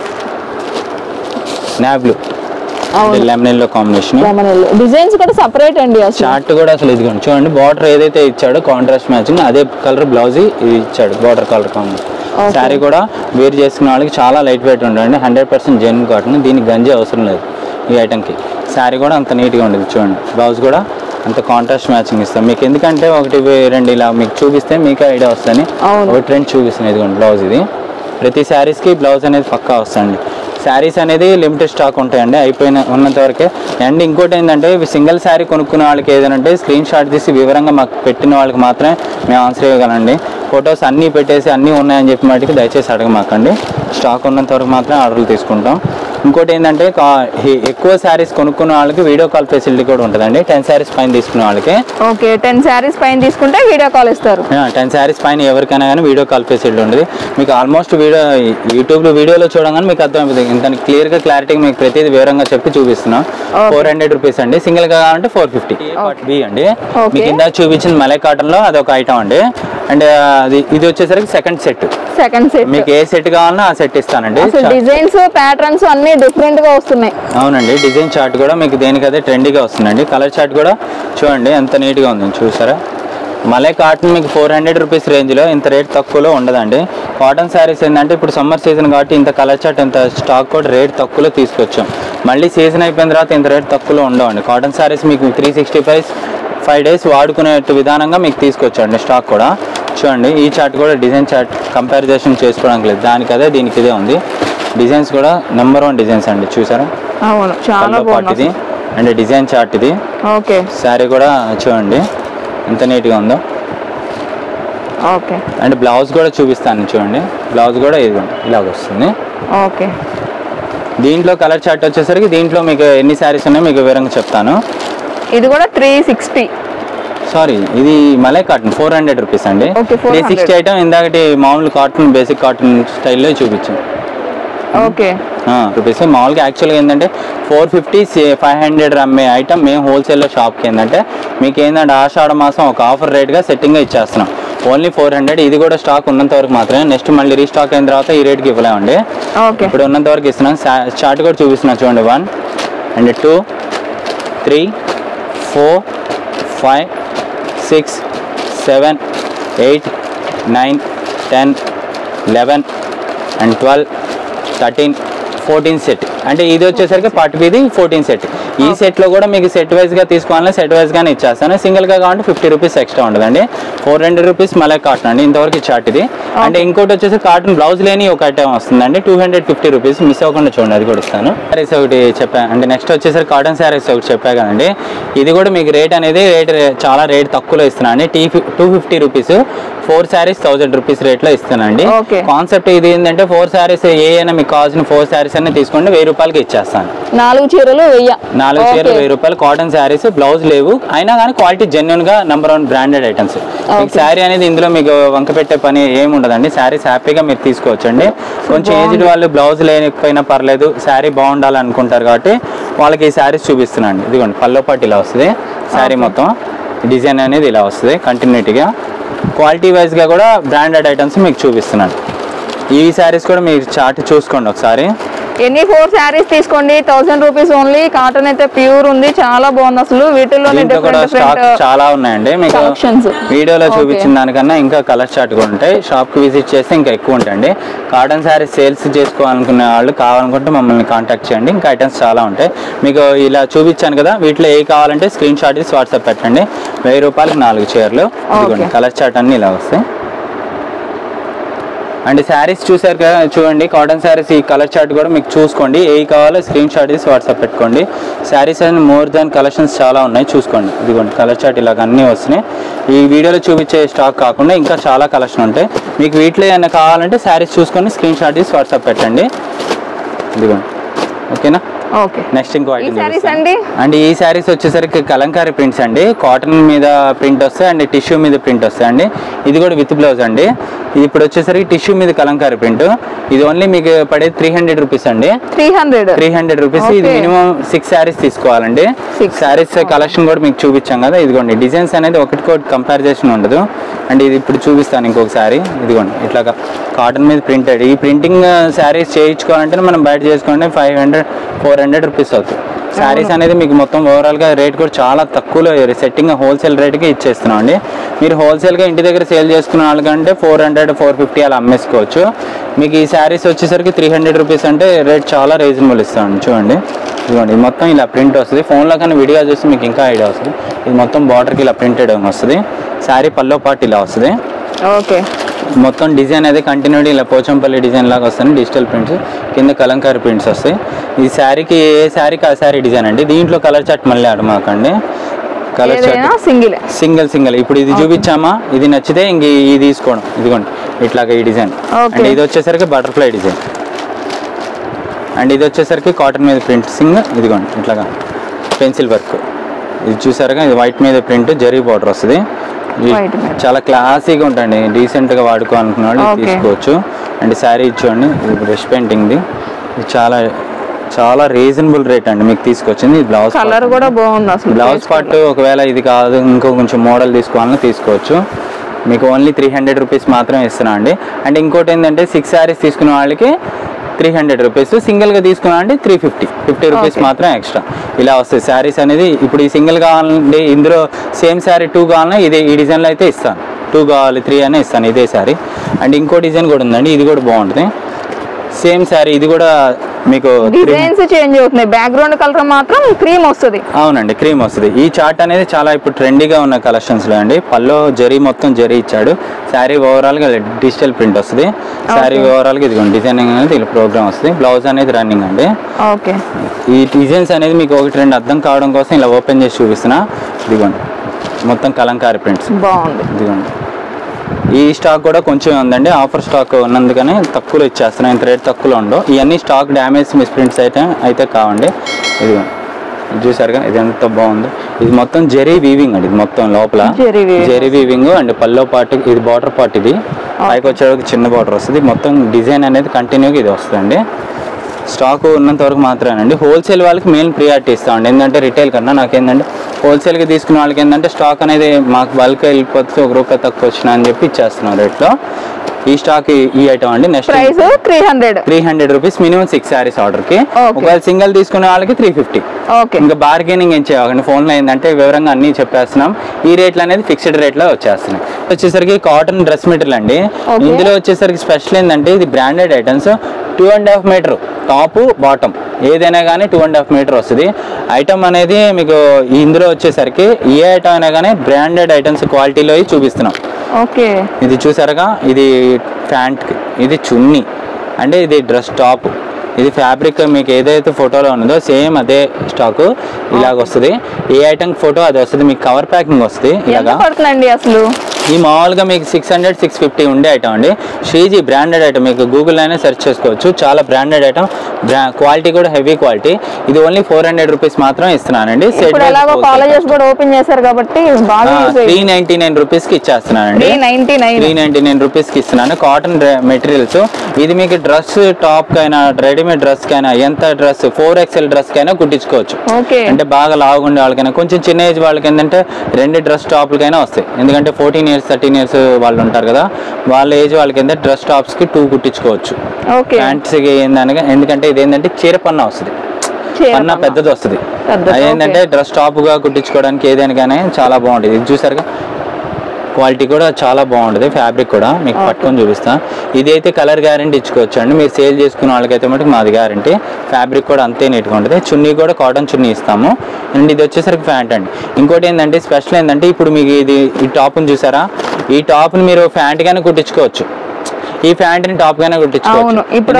Speaker 2: navy blue lemon yellow combination.
Speaker 3: Designs కూడా సెపరేట్ అండి.
Speaker 2: చార్ట్ కూడా అసలు ఇదిగోండి చూడండి. బార్డర్ ఏదైతే ఇచ్చాడో కాంట్రాస్ట్ మ్యాచింగ్ అదే కలర్ బ్లౌజ్ ఇది ఇచ్చాడు. Border colour combination. శారీ కూడా వేర్ చేసుకునే వాళ్ళకి చాలా లైట్ వెయిట్ ఉండండి. Hundred percent genuine cotton. దీనికి గంజి అవసరం లేదు ఈ ఐటమ్కి. శారీ కూడా అంత నీట్గా ఉండేది చూడండి. బ్లౌజ్ కూడా అంత కాంట్రాస్ట్ మ్యాచింగ్ ఇస్తాం మీకు. ఎందుకంటే ఒకటి రెండు ఇలా మీకు చూపిస్తే మీకు ఐడియా వస్తుంది. ఒకటి రెండు చూపిస్తున్నాయి. ఇదిగోండి బ్లౌజ్ ఇది. ప్రతి శారీస్కి బ్లౌజ్ అనేది పక్కా వస్తుంది. శారీస్ అనేది లిమిటెడ్ స్టాక్ ఉంటాయండి, అయిపోయిన ఉన్నంత వరకే. అండ్ ఇంకోటి ఏంటంటే సింగిల్ శారీ కొనుక్కునే వాళ్ళకి ఏదంటే స్క్రీన్ షాట్ తీసి వివరంగా మాకు పెట్టిన వాళ్ళకి మాత్రమే మేము ఆన్సర్ ఇవ్వగలండి. ఫొటోస్ అన్నీ పెట్టేసి అన్నీ ఉన్నాయని చెప్పి మటుకు దయచేసి అడగమాకండి. స్టాక్ ఉన్నంత వరకు మాత్రమే ఆర్డర్లు తీసుకుంటాం. ఇంకోటి ఏంటంటే ఎక్కువ శారీస్ కొనుక్కున్న వాళ్ళకి వీడియో కాల్ ఫెసిలిటీ కూడా ఉంటుందండి. టెన్ శారీస్ పైన తీసుకునే వాళ్ళకి.
Speaker 3: ఓకే, టెన్ శారీస్ పైన తీసుకుంటే వీడియో కాల్ ఇస్తారు.
Speaker 2: టెన్ శారీస్ పైన ఎవరికైనా కానీ వీడియో కాల్ ఫెసిలిటీ ఉంటుంది. మీకు ఆల్మోస్ట్ వీడియో యూట్యూబ్లో వీడియోలో చూడగానే మీకు అర్థమైపోతుంది. ఇంత క్లియర్గా క్లారిటీ మీకు ప్రతిదీ వివరంగా చెప్పి చూపిస్తున్నాం. ఫోర్ హండ్రెడ్ రూపీస్ అండి. సింగిల్ గా కావాలంటే ఫోర్ ఫిఫ్టీ బి అండి. మీకు ఇందాక చూపించిన మలై కాటన్ లో అదొక ఐటమ్ అండి. అండ్ అది ఇది వచ్చేసరికి సెకండ్ సెట్.
Speaker 3: సెకండ్ సెట్
Speaker 2: మీకు ఏ సెట్ కావాలన్నా ఆ సెట్ ఇస్తానండి.
Speaker 3: డిజైన్స్ ప్యాటర్న్స్ అన్ని డిఫరెంట్ గా వస్తున్నాయి.
Speaker 2: అవునండి, డిజైన్ చార్ట్ కూడా మీకు దేనికదే ట్రెండీగా వస్తుందండి. కలర్ చార్ట్ కూడా చూడండి ఎంత నీట్ గా ఉంది చూసారా. మలై కాటన్ మీకు ఫోర్ హండ్రెడ్ రూపీస్ రేంజ్లో ఇంత రేట్ తక్కువలో ఉండదండి. కాటన్ శారీస్ ఏంటంటే ఇప్పుడు సమ్మర్ సీజన్ కాబట్టి ఇంత కలర్ చార్ట్ ఇంత స్టాక్ కూడా రేట్ తక్కువలో తీసుకొచ్చాం. మళ్ళీ సీజన్ అయిపోయిన తర్వాత ఇంత రేట్ తక్కువలో ఉండవండి. కాటన్ శారీస్ మీకు three sixty five five days వాడుకునే విధానంగా మీకు తీసుకొచ్చండి స్టాక్ కూడా. చూడండి ఈ చార్ట్ కూడా డిజైన్ చార్ట్ కంపారిజన్ చేసుకోవడానికి లేదు, దానికి అదే దీనికి ఇదే ఉంది. డిజైన్స్ కూడా నెంబర్ వన్ డిజైన్స్ అండి చూసారా.
Speaker 3: అవును, చాలా
Speaker 2: బాగుంది. అండ్ డిజైన్ చార్ట్ ఇది.
Speaker 3: ఓకే,
Speaker 2: శారీ కూడా చూడండి ఎంత నీట్గా ఉందో.
Speaker 3: ఓకే,
Speaker 2: అండ్ బ్లౌజ్ కూడా చూపిస్తాను చూడండి. బ్లౌజ్ కూడా ఇదిగోండి ఇలాగ వస్తుంది.
Speaker 3: ఓకే,
Speaker 2: దీంట్లో కలర్ చార్ట్ వచ్చేసరికి దీంట్లో మీకు ఎన్ని శారీస్ ఉన్నాయో మీకు వివరంగా చెప్తాను.
Speaker 3: ఇది కూడా త్రీ సిక్స్టీ
Speaker 2: సారీ ఇది malai cotton four hundred rupees అండి. త్రీ సిక్స్టీ ఐటమ్ ఇందాకటి మామూలు కాటన్ బేసిక్ కాటన్ స్టైల్లో చూపించాను.
Speaker 3: ఓకే
Speaker 2: రూపీస్ మామూలుగా యాక్చువల్గా ఏంటంటే ఫోర్ ఫిఫ్టీ ఫైవ్ హండ్రెడ్ అమ్మే ఐటమ్ మేము హోల్సేల్లో షాప్కి ఏంటంటే మీకు ఏంటంటే ఆషాఢ మాసం ఒక ఆఫర్ రేట్గా సెట్టింగ్గా ఇచ్చేస్తున్నాం. Only four hundred. ఇది కూడా స్టాక్ ఉన్నంత వరకు మాత్రమే. నెక్స్ట్ మళ్ళీ రీస్టాక్ అయిన తర్వాత ఈ రేట్కి ఇవ్వలేమండి. ఇప్పుడు ఉన్నంత వరకు ఇస్తున్నాం. చార్ట్ కూడా చూపిస్తున్నాం చూడండి. One and two three four five six seven eight nine ten eleven and twelve thirteen fourteen set. అంటే ఇది వచ్చేసరికి పార్ట్ ఇది ఫోర్టీన్ సెట్. ఈ సెట్లో కూడా మీకు సెట్ వైజ్గా తీసుకోవాలని సెట్ వైజ్గానే ఇచ్చేస్తాను. సింగిల్గా కావాలంటే ఫిఫ్టీ రూపీస్ ఎక్స్ట్రా ఉంటుందండి. ఫోర్ హండ్రెడ్ రూపీస్ మళ్ళీ కాటన్ అండి. ఇంతవరకు చార్ట్ ఇది. అంటే ఇంకోటి వచ్చేసి కాటన్ బ్లౌజ్ లేని ఒక ఐటమ్ వస్తుందండి. Two hundred fifty rupees miss అవ్వకుండా చూడండి, అది కూడా ఇస్తాను. శారీస్ ఒకటి చెప్పా అంటే నెక్స్ట్ వచ్చేసరికి కాటన్ శారీస్ ఒకటి చెప్పా కదండి. ఇది కూడా మీకు రేట్ అనేది రేట్ చాలా రేట్ తక్కువలో ఇస్తున్నాను. టీ two fifty rupees four saris thousand rupees రేట్లో ఇస్తానండి. కాన్సెప్ట్ ఇది ఏంటంటే ఫోర్ శారీస్ ఏ అయినా మీకు కావాల్సిన ఫోర్ శారీస్ అన్ని తీసుకోండి వెయ్యి రూపాయలకి ఇచ్చేస్తాను.
Speaker 3: నాలుగు చీరలు వెయ్యి
Speaker 2: నాలుగు చీరలు వెయ్యి రూపాయలు. కాటన్ శారీస్ బ్లౌజ్ లేవు అయినా కానీ క్వాలిటీ జెన్యున్ గా నెంబర్ వన్ బ్రాండెడ్ ఐటమ్స్. మీకు శారీ అనేది ఇందులో మీకు వంక పెట్టే పని ఏమి ఉండదండి. శారీస్ హ్యాపీగా మీరు తీసుకోవచ్చండి. కొంచెం ఏజ్డ్ వాళ్ళు బ్లౌజ్ లేకపోయినా పర్లేదు, శారీ బాగుండాలి అనుకుంటారు కాబట్టి వాళ్ళకి ఈ శారీస్ చూపిస్తున్నాండి. ఇదిగోండి పల్లో పాటు ఇలా వస్తుంది. శారీ మొత్తం డిజైన్ అనేది ఇలా వస్తుంది కంటిన్యూటీగా. క్వాలిటీ వైజ్గా కూడా బ్రాండెడ్ ఐటమ్స్ మీకు చూపిస్తున్నాను. ఈ శారీస్ కూడా మీరు చార్ట్ చూసుకోండి ఒకసారి.
Speaker 3: ఎన్ని ఫోర్ శారీస్ తీసుకోండి, థౌసండ్ రూపీస్ ఓన్లీ. కాటన్ అయితే ప్యూర్ ఉంది, చాలా బాగుంది అసలు. వీటిలోనే
Speaker 2: స్టాక్ చాలా ఉన్నాయండి. మీకు వీడియోలో చూపించిన దానికన్నా ఇంకా కలర్ చార్ట్ కూడా ఉంటాయి. షాప్ కి విజిట్ చేస్తే ఇంకా ఎక్కువ ఉంటాయండి. కాటన్ శారీస్ సేల్స్ చేసుకోవాలనుకునే వాళ్ళు కావాలనుకుంటే మమ్మల్ని కాంటాక్ట్ చేయండి. ఇంకా ఐటమ్స్ చాలా ఉంటాయి. మీకు ఇలా చూపించాను కదా, వీటిలో ఏ కావాలంటే స్క్రీన్ షాట్ తీసి వాట్సాప్ పెట్టండి. వెయ్యి రూపాయలకి నాలుగు చీరలు. కలర్ చార్ట్ అన్ని ఇలా వస్తాయి. అండ్ శారీస్ చూసారు కదా, చూడండి కాటన్ శారీస్ ఈ కలర్ చార్ట్ కూడా మీకు చూసుకోండి. ఏ కావాలో స్క్రీన్ షాట్ తీసి వాట్సాప్ పెట్టుకోండి. శారీస్ అనేది మోర్ దాన్ కలెక్షన్స్ చాలా ఉన్నాయి, చూసుకోండి. ఇదిగోండి కలర్ చార్ట్ ఇలాగ అన్నీ వస్తున్నాయి. ఈ వీడియోలో చూపించే స్టాక్ కాకుండా ఇంకా చాలా కలెక్షన్ ఉంటాయి. మీకు వీటిలో ఏమైనా కావాలంటే శారీస్ చూసుకొని స్క్రీన్ షాట్ తీసి వాట్సాప్ పెట్టండి. ఇదిగోండి, ఓకేనా?
Speaker 3: ఓకే.
Speaker 2: నెక్స్ట్ ఇంకో
Speaker 3: ఐటమ్ అండి.
Speaker 2: అండ్ ఈ శారీస్ వచ్చేసరికి కలంకారీ ప్రింట్స్ అండి. కాటన్ మీద ప్రింట్ వస్తాయి అండ్ టిష్యూ మీద ప్రింట్ వస్తాయి అండి. ఇది కూడా విత్ బ్లౌజ్ అండి. ఇది ఇప్పుడు వచ్చేసరికి టిష్యూ మీద కలంకారీ ప్రింట్. ఇది ఓన్లీ మీకు పడేది త్రీ హండ్రెడ్ రూపీస్ అండి.
Speaker 3: Three hundred
Speaker 2: three hundred rupees. ఇది మినిమం సిక్స్ శారీస్ తీసుకోవాలండి. శారీస్ కలెక్షన్ కూడా మీకు చూపించాం కదా. ఇదిగోండి డిజైన్స్ అనేది ఒకటికొకటి కంపారిజేషన్ ఉండదు. అండ్ ఇది ఇప్పుడు చూపిస్తాను ఇంకొక శారీ. ఇదిగోండి ఇట్లాగా కాటన్ మీద ప్రింటెడ్. ఈ ప్రింటింగ్ శారీస్ చేయించుకోవాలంటే మనం బయట చేసుకోండి five hundred four hundred rupees అవుతుంది. శారీస్ అనేది మీకు మొత్తం ఓవరాల్గా రేట్ కూడా చాలా తక్కువలో సెట్టింగ్ హోల్సేల్ రేట్కి ఇచ్చేస్తున్నాం అండి. మీరు హోల్సేల్గా ఇంటి దగ్గర సేల్ చేసుకున్న వాళ్ళకంటే ఫోర్ హండ్రెడ్ ఫోర్ ఫిఫ్టీ అలా అమ్మేసుకోవచ్చు. మీకు ఈ శారీస్ వచ్చేసరికి త్రీ హండ్రెడ్ రూపీస్ అంటే రేట్ చాలా రీజనబుల్ ఇస్తామండి. చూడండి ఇదిగోండి, ఇది మొత్తం ఇలా ప్రింట్ వస్తుంది. ఫోన్లో కానీ వీడియో చూసి మీకు ఇంకా ఐడియా వస్తుంది. ఇది మొత్తం బార్డర్కి ఇలా ప్రింటెడ్ వస్తుంది. శారీ పల్లో పాటు ఇలా వస్తుంది.
Speaker 3: ఓకే.
Speaker 2: మొత్తం డిజైన్ అయితే కంటిన్యూటీ ఇలా పోచంపల్లి డిజైన్ లాగా వస్తుంది. డిజిటల్ ప్రింట్స్ కింద కలంకారీ ప్రింట్స్ వస్తాయి. ఈ శారీకి ఏ శారీకి ఆ శారీ డిజైన్ అండి. దీంట్లో కలర్ చార్ట్ మళ్ళీ అడమాకండి. Colour chart single single single ఇప్పుడు ఇది చూపించామా, ఇది నచ్చితే ఇంక ఇది తీసుకోవడం. ఇదిగోండి ఇట్లాగా ఈ డిజైన్. అండ్ ఇది వచ్చేసరికి బటర్ఫ్లై డిజైన్. అండ్ ఇది వచ్చేసరికి కాటన్ మీద ప్రింట్సింగ్. ఇదిగోండి ఇట్లాగా పెన్సిల్ వర్క్. ఇది చూసారుగా, ఇది వైట్ మీద ప్రింట్ జరీ బార్డర్ వస్తుంది. చాలా క్లాసీగా ఉంటుంది, డీసెంట్గా వాడుకోవాలనుకున్న వాళ్ళు తీసుకోవచ్చు. అండ్ శారీ ఇచ్చుకోండి, ఇది బ్రష్ పెయింటింగ్ది. ఇది చాలా చాలా రీజనబుల్ రేట్ అండి మీకు తీసుకొచ్చింది. బ్లౌజ్
Speaker 3: కలర్ కూడా బాగుంది అసలు.
Speaker 2: బ్లౌజ్ పార్ట్ ఒకవేళ ఇది కాదు ఇంకో కొంచెం మోడల్ తీసుకోవాలని తీసుకోవచ్చు. మీకు ఓన్లీ త్రీ హండ్రెడ్ రూపీస్ మాత్రమే ఇస్తున్నా అండి. అండ్ ఇంకోటి ఏంటంటే సిక్స్ శారీస్ తీసుకునే వాళ్ళకి త్రీ హండ్రెడ్ రూపీస్, సింగిల్గా తీసుకున్నా అంటే త్రీ ఫిఫ్టీ ఫిఫ్టీ రూపీస్ మాత్రం ఎక్స్ట్రా ఇలా వస్తాయి శారీస్ అనేది. ఇప్పుడు ఈ సింగిల్ కావాలండి, ఇందులో సేమ్ శారీ టూ కావాలన్నా ఇదే ఈ డిజైన్లో అయితే ఇస్తాను. టూ కావాలి త్రీ అనే ఇస్తాను ఇదే శారీ. అండ్ ఇంకో డిజైన్ కూడా ఉందండి, ఇది కూడా బాగుంటుంది. సేమ్ శారీ, ఇది కూడా మీకు
Speaker 3: డిజైన్స్ చేంజ్ అవుతున్నాయి. బ్యాక్గ్రౌండ్ కలర్ మాత్రం క్రీమ్ వస్తుంది.
Speaker 2: అవునండి, క్రీమ్ వస్తుంది. ఈ చార్ట్ అనేది చాలా ఇప్పుడు ట్రెండీగా ఉన్న కలెక్షన్స్ లో అండి. పల్లో జరీ మొత్తం జరీ ఇచ్చాడు. శారీ ఓవరాల్ గా డిజిటల్ ప్రింట్ వస్తుంది. శారీ ఓవరాల్ గా ఇదిగోండి డిజైనింగ్ అనేది ఇలా ప్రోగ్రామ్ వస్తుంది. బ్లౌజ్ అనేది రన్నింగ్ అండి.
Speaker 3: ఓకే.
Speaker 2: ఈ డిజైన్స్ అనేది మీకు ఒకటి రెండు అర్థం కావడం కోసం ఇలా ఓపెన్ చేసి చూపిస్తున్నా. ఇదిగోండి మొత్తం కలంకారీ ప్రింట్స్
Speaker 3: బాగుంది.
Speaker 2: ఇదిగోండి ఈ స్టాక్ కూడా కొంచెం ఉందండి. ఆఫర్ స్టాక్ ఉన్నందుకనే తక్కువలో ఇచ్చేస్తున్నాయి. ఇంత రేట్ తక్కువలో ఉండవు. ఇవన్నీ స్టాక్ డ్యామేజ్ మిస్ ప్రింట్స్ అయితే అయితే కావండి. ఇదిగో చూసారుగా, ఇది ఎంత బాగుంది. ఇది మొత్తం జెరీ వీవింగ్ అండి. ఇది మొత్తం లోపల zari weaving and pallu part, ఇది బార్డర్ పార్ట్. ఇది పైకి వచ్చేటప్పుడు చిన్న బార్డర్ వస్తుంది. మొత్తం డిజైన్ అనేది కంటిన్యూగా ఇది వస్తుందండి. స్టాక్ ఉన్నంత వరకు మాత్రమేనండి. హోల్సేల్ వాళ్ళకి మెయిన్ ప్రియారిటీ ఇస్తామండి. ఏంటంటే రిటైల్ కన్నా నాకేంటంటే హోల్సేల్గా తీసుకున్న వాళ్ళకి ఏంటంటే స్టాక్ అనేది మాకు బల్క్ వెళ్ళిపోతే ఒక రూపాయి తక్కువ వచ్చినా అని చెప్పి ఇచ్చేస్తున్నాం రేట్లో. ఈ స్టాక్ ఈ ఐటమ్ అండి. Next
Speaker 3: price three hundred
Speaker 2: three hundred rupees minimum six saris order కి. ఒకవేళ సింగిల్ తీసుకునే వాళ్ళకి త్రీ ఫిఫ్టీ. ఇంకా బార్గెనింగ్ ఏం చేయాలి. ఫోన్ లో ఏంటంటే వివరంగా అన్ని చెప్పేస్తున్నాం. ఈ రేట్లు అనేది ఫిక్స్డ్ రేట్ లో వచ్చేస్తున్నాయి. వచ్చేసరికి కాటన్ డ్రెస్ మెటీరియల్ అండి. ఇందులో వచ్చేసరికి స్పెషల్ ఏంటంటే ఇది branded items. Two and half metre top bottom ఏదైనా కానీ టూ అండ్ హాఫ్ మీటర్ వస్తుంది. ఐటమ్ అనేది మీకు ఇందులో వచ్చేసరికి ఏ ఐటమ్ అయినా కానీ బ్రాండెడ్ ఐటమ్స్ క్వాలిటీలో చూపిస్తున్నాం.
Speaker 3: ఓకే.
Speaker 2: ఇది చూసారుగా, ఇది ప్యాంట్, ఇది చున్నీ, అంటే ఇది డ్రెస్ టాప్, ఇది ఫ్యాబ్రిక్ మీకు ఏదైతే ఫోటోలో ఉన్నదో సేమ్ అదే స్టాక్ ఇలాగ వస్తుంది. ఏ ఐటమ్ ఫోటో అది వస్తుంది. మీకు కవర్ ప్యాకింగ్ వస్తుంది ఇలాగా.
Speaker 3: అసలు
Speaker 2: ఈ మామూలుగా మీకు సిక్స్ హండ్రెడ్ సిక్స్ ఫిఫ్టీ ఉండే ఐటమ్ అండి. శ్రీజీ బ్రాండెడ్ ఐటమ్, మీకు గూగుల్ అయినా సెర్చ్ చేసుకోవచ్చు. చాలా బ్రాండెడ్ ఐటమ్, క్వాలిటీ కూడా హెవీ క్వాలిటీ. ఇది ఓన్లీ ఫోర్ హండ్రెడ్ రూపీస్ మాత్రం ఇస్తున్నానండి. త్రీ నైన్టీ నైన్ రూపీస్ కి ఇచ్చేస్తున్నానండి. త్రీ నైన్టీ నైన్ రూపీస్ కి ఇస్తున్నాను. Cotton materials. ఇది మీకు డ్రెస్ టాప్ కైనా రెడీమేడ్ డ్రెస్ కైనా ఎంత డ్రెస్ ఫోర్ ఎక్స్ఎల్ డ్రెస్ కైనా కుట్టించుకోవచ్చు. అంటే బాగా లావుగా ఉండే వాళ్ళకైనా కొంచెం చిన్న ఏజ్ వాళ్ళకి ఏంటంటే రెండు డ్రెస్ టాప్లకైనా వస్తాయి. ఎందుకంటే ఫోర్టీన్ ఇయర్స్ థర్టీన్ ఇయర్స్ వాళ్ళు ఉంటారు కదా, వాళ్ళ ఏజ్ వాళ్ళకి ఏంటంటే డ్రెస్ టాప్స్కి టూ కుట్టించుకోవచ్చు. ప్యాంట్స్కి ఏందనగా ఎందుకంటే ఇది ఏంటంటే చీర పన్నా వస్తుంది, పన్నా పెద్దది వస్తుంది. అదేంటంటే డ్రెస్ టాప్గా కుట్టించుకోవడానికి ఏదైనా చాలా బాగుంటుంది. ఇది చూసారుగా క్వాలిటీ కూడా చాలా బాగుంటుంది, ఫ్యాబ్రిక్ కూడా మీకు పట్టుకొని చూపిస్తాను. ఇదైతే కలర్ గ్యారంటీ ఇచ్చుకోవచ్చు అండి, మీరు సేల్ చేసుకున్న వాళ్ళకైతే మటుకు మాది గ్యారంటీ. ఫ్యాబ్రిక్ కూడా అంతే నీట్గా ఉంటుంది. చున్నీ కూడా కాటన్ చున్నీ ఇస్తాము. అండ్ ఇది వచ్చేసరికి ప్యాంట్ అండి. ఇంకోటి ఏంటంటే స్పెషల్ ఏంటంటే ఇప్పుడు మీకు ఇది ఈ టాప్ని చూసారా, ఈ టాప్ని మీరు ప్యాంట్గానే కుట్టించుకోవచ్చు, ఈ ప్యాంట్ ని టాప్ గానే కుట్టించుకోవచ్చు.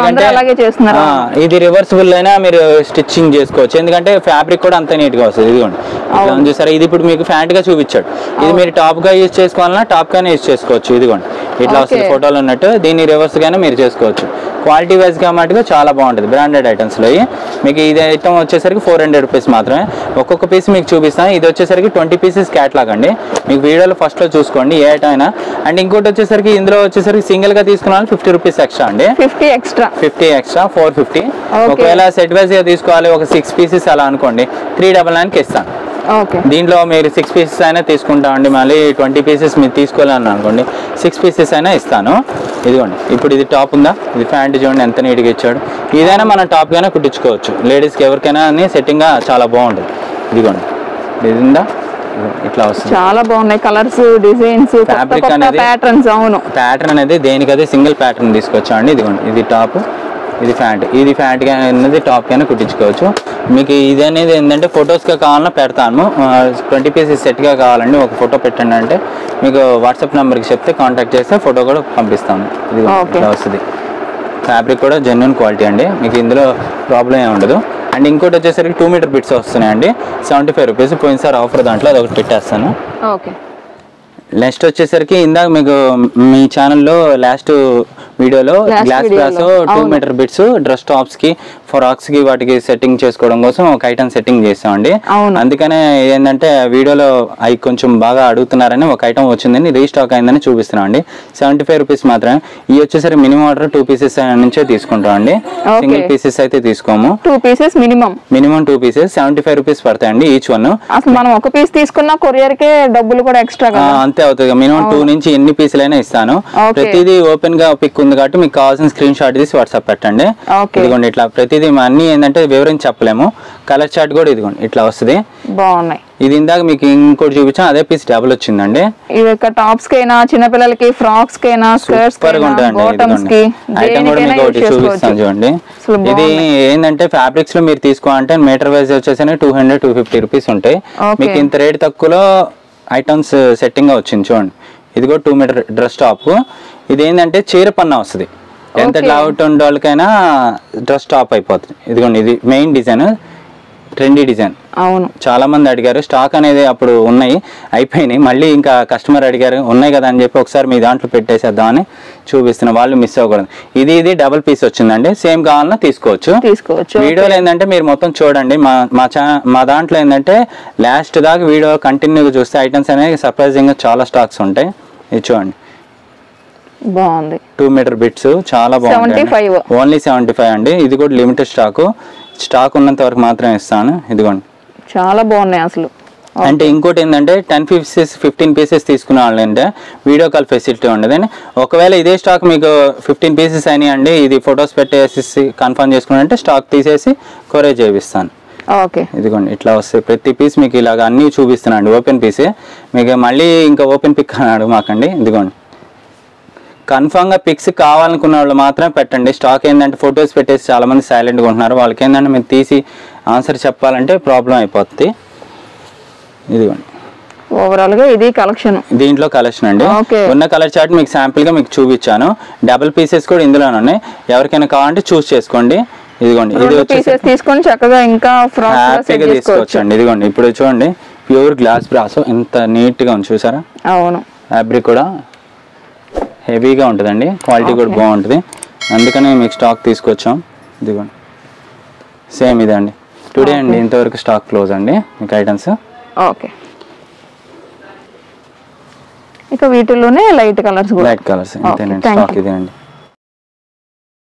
Speaker 2: ఇది రివర్సిబుల్ అయినా మీరు స్టిచ్చింగ్ చేసుకోవచ్చు, ఎందుకంటే ఫ్యాబ్రిక్ కూడా అంత నీట్ గా వస్తుంది. ఇదిగోండి ఇట్లా చూసారా, ఇది ఇప్పుడు మీకు ప్యాంట్ గా చూపించాడు. ఇది మీరు టాప్ గా యూజ్ చేసుకోవాలన్నా టాప్ గానే యూజ్ చేసుకోవచ్చు. ఇదిగోండి ఇట్లా వస్తుంది ఫోటోలో ఉన్నట్టు, దీన్ని రివర్స్ గానే మీరు చేసుకోవచ్చు. క్వాలిటీ వైజ్ గా మటుకు చాలా బాగుంటుంది బ్రాండెడ్ ఐటమ్స్ లో. మీకు ఇది ఐటమ్ వచ్చేసరికి ఫోర్ హండ్రెడ్ రూపీస్ మాత్రమే. ఒక్కొక్క పీస్ మీకు చూపిస్తాను. ఇది వచ్చేసరికి ట్వంటీ పీసెస్ క్యాట్లాగ్ అండి, మీకు వీడియోలో ఫస్ట్ లో చూసుకోండి ఏ ఐటమ్ అయినా. అండ్ ఇంకోటి వచ్చేసరికి ఇందులో వచ్చేసరికి సింగిల్ గా తీసుకున్న ఫిఫ్టీ రూపీస్ ఎక్స్ట్రా అండి, fifty extra fifty extra four fifty. ఒకవేళ సెట్ వైజ్ గా తీసుకోవాలి ఒక సిక్స్ పీసెస్ అలా అనుకోండి, త్రీ డబల్ నైన్ కి ఇస్తాను. దీంట్లో మీరు సిక్స్ పీసెస్ అయినా తీసుకుంటామండి, మళ్ళీ ట్వంటీ పీసెస్ మీరు తీసుకోవాలని అనుకోండి సిక్స్ పీసెస్ అయినా ఇస్తాను. ఇదిగోండి ఇప్పుడు ఇది టాప్ ఉందా, ఇది ప్యాంట్ చూడండి ఎంత నీట్గా ఇచ్చాడు. ఇదైనా మనం టాప్ గానే కుట్టించుకోవచ్చు, లేడీస్కి ఎవరికైనా అని సెట్టింగ్ గా చాలా బాగుంటుంది. ఇదిగోండి ఇది ఉందా, ఇట్లా వస్తుంది, చాలా బాగున్నాయి కలర్స్ డిజైన్స్ ఫ్యాబ్రిక్ అనేది ప్యాటర్న్స్. అవును ప్యాటర్న్ అనేది దేనికదే సింగిల్ ప్యాటర్న్ తీసుకొచ్చా అండి. ఇదిగోండి ఇది టాప్, ఇది ప్యాంట్, ఇది ప్యాంట్ అనేది టాప్ గానే కుట్టించుకోవచ్చు. మీకు ఇది అనేది ఏంటంటే ఫొటోస్గా కావాలన్నా పెడతాను, ట్వంటీ పీసెస్ సెట్గా కావాలండి ఒక ఫోటో పెట్టండి అంటే మీకు వాట్సాప్ నెంబర్కి చెప్తే కాంటాక్ట్ చేస్తే ఫోటో కూడా పంపిస్తాము. ఇది ఇట్లా వస్తుంది. ఫ్యాబ్రిక్ కూడా జెన్యున్ క్వాలిటీ అండి, మీకు ఇందులో ప్రాబ్లం ఏమి ఉండదు. అండ్ ఇంకోటి వచ్చేసరికి టూ మీటర్ బిట్స్ వస్తున్నాయండి, సెవెంటీ ఫైవ్ రూపీస్. పోయినసారి ఆఫర్ దాంట్లో అది ఒకటి పెట్టేస్తాను. ఓకే నెక్స్ట్ వచ్చేసరికి ఇందాక మీకు మీ ఛానల్లో లాస్ట్ వీడియోలో glass glass two metre bits dress tops కి ఫ్రాక్స్ కి వాటికి సెట్టింగ్ చేసుకోవడం కోసం ఒక ఐటమ్ సెట్టింగ్ చేస్తామండి. అందుకనే ఏంటంటే వీడియోలో అవి కొంచెం బాగా అడుగుతున్నారని ఒక ఐటమ్ వచ్చిందని రీస్టాక్ అయిందని చూపిస్తున్నాం అండి. సెవెంటీ ఫైవ్ రూపీస్ మాత్రమే. ఈ వచ్చేసరికి మినిమం ఆర్డర్ టూ పీసెస్ నుంచే తీసుకుంటాం అండి, సింగిల్ పీసెస్ అయితే తీసుకోము. Two pieces minimum minimum two pieces seventy five rupees పడతాయండి ఈచ్ వన్. అసలు మనం ఒక పీస్ తీసుకున్నా కొరియర్ కే డబ్బులు కూడా ఎక్స్ట్రా అంతే అవుతుంది. మినిమం టూ నుంచి ఎన్ని పీసులైనా ఇస్తాను. ప్రతిదీ ఓపెన్ గా పిక్ ఉంది కాబట్టి మీకు కావాల్సిన స్క్రీన్ షాట్ తీసి వాట్సాప్ పెట్టండి. ఇదిగోండి ఇట్లా ప్రతిదీ అన్ని ఏంటంటే వివరించి చెప్పలేము. కలర్ చార్ట్ కూడా ఇదిగోండి ఇట్లా వస్తుంది, బాగున్నాయి. ఇది ఇందాక మీకు ఇంకోటి చూపించాను, అదే పీస్ డబుల్ వచ్చిందండి. ఇది టాప్స్ కైనా చిన్న పిల్లలకి ఫ్రాక్స్ కైనా స్కర్ట్స్ ఐటమ్ కూడా మీకు ఒకటి చూపిస్తాను చూడండి. ఇది ఏంటంటే ఫ్యాబ్రిక్స్ లో మీరు తీసుకోవాలంటే మీటర్ వైజ్ వచ్చేసి two hundred two fifty rupees ఉంటాయి. మీకు ఇంత రేట్ తక్కువలో ఐటమ్స్ సెట్టింగ్ గా వచ్చింది చూడండి. ఇది కూడా టూ మీటర్ డ్రెస్ టాప్. ఇది ఏంటంటే చీర పన్నా వస్తుంది, ఎంత లావుట్ ఉండే వాళ్ళకైనా డ్రెస్ టాప్ అయిపోతుంది. ఇదిగోండి ఇది మెయిన్ డిజైన్, ట్రెండీ డిజైన్. అవును చాలా మంది అడిగారు, స్టాక్ అనేది అప్పుడు ఉన్నాయి అయిపోయినాయి, మళ్ళీ ఇంకా కస్టమర్ అడిగారు ఉన్నాయి కదా అని చెప్పి ఒకసారి మీ దాంట్లో పెట్టేసేద్దామని చూపిస్తున్నా, వాళ్ళు మిస్ అవ్వకూడదు. ఇది ఇది డబుల్ పీస్ వచ్చిందండి, సేమ్ కావాలన్నా తీసుకోవచ్చు తీసుకోవచ్చు వీడియోలో ఏంటంటే మీరు మొత్తం చూడండి. మా మా ఛానల్ మా దాంట్లో ఏంటంటే లాస్ట్ దాకా వీడియో కంటిన్యూగా చూస్తే ఐటమ్స్ అనేవి సర్ప్రైజింగ్ గా చాలా స్టాక్స్ ఉంటాయి. ఇది చూడండి బాగుంది, టూ మీటర్ బిట్స్ చాలా బాగుంది, ఓన్లీ సెవెంటీ ఫైవ్ అండి. ఇది కూడా లిమిటెడ్ స్టాక్, స్టాక్ ఉన్నంత వరకు మాత్రమే ఇస్తాను. ఇదిగోండి చాలా బాగున్నాయి అసలు. అంటే ఇంకోటి ఏంటంటే టెన్ పీసెస్ ఫిఫ్టీన్ పీసెస్ తీసుకున్న వాళ్ళంటే వీడియో కాల్ ఫెసిలిటీ ఉండదు. ఒకవేళ ఇదే స్టాక్ మీకు ఫిఫ్టీన్ పీసెస్ అయినాయి అండి, ఇది ఫొటోస్ పెట్టేసి కన్ఫర్మ్ చేసుకున్నారంటే స్టాక్ తీసేసి కొరియర్ చేపిస్తాను. ఓకే ఇదిగోండి ఇట్లా వస్తాయి ప్రతి పీస్ మీకు ఇలాగ అన్నీ చూపిస్తున్నాను. ఓపెన్ పీసే మీకు మళ్ళీ ఇంకా ఓపెన్ పిక్ అన్నాడు మాకండి. ఇదిగోండి కన్ఫామ్గా పిక్స్ కావాలనుకున్న వాళ్ళు మాత్రమే పెట్టండి. స్టాక్ ఏంటంటే ఫొటోస్ పెట్టేసి చాలా మంది సైలెంట్గా ఉంటున్నారు, వాళ్ళకి ఏంటంటే మీరు తీసి ఆన్సర్ చెప్పాలంటే ప్రాబ్లం అయిపోతుంది. ఇదిగోండి ఓవరాల్ గా ఇది కలెక్షన్, దీంట్లో కలెక్షన్ అండి. ఉన్న కలర్ చార్ట్ మీకు శాంపిల్ గా మీకు చూపించాను. డబుల్ పీసెస్ కూడా ఇందులోనే ఉన్నాయి, ఎవరికైనా కావాలంటే చూస్ చేసుకోండి. ఇదిగోండి ఇది పీసెస్ తీసుకొని చక్కగా ఇంకా హ్యాపీగా తీసుకోవచ్చండి. ఇదిగోండి ఇప్పుడు చూడండి ప్యూర్ గ్లాస్ బ్రాస్ ఎంత నీట్ గా ఉంది చూసారా. అవును ఫ్యాబ్రిక్ కూడా హెవీగా ఉంటుందండి, క్వాలిటీ కూడా బాగుంటుంది, అందుకనే మీకు స్టాక్ తీసుకొచ్చాం. ఇదిగోండి సేమ్ ఇదే అండి టుడే అండి, ఇంతవరకు స్టాక్ క్లోజ్ అండి మీకు ఐటమ్స్. ఓకే ఇక వీటిలోనే లైట్ కలర్స్ లైట్ కలర్స్ అంతేనండి, స్టాక్ ఇదే అండి.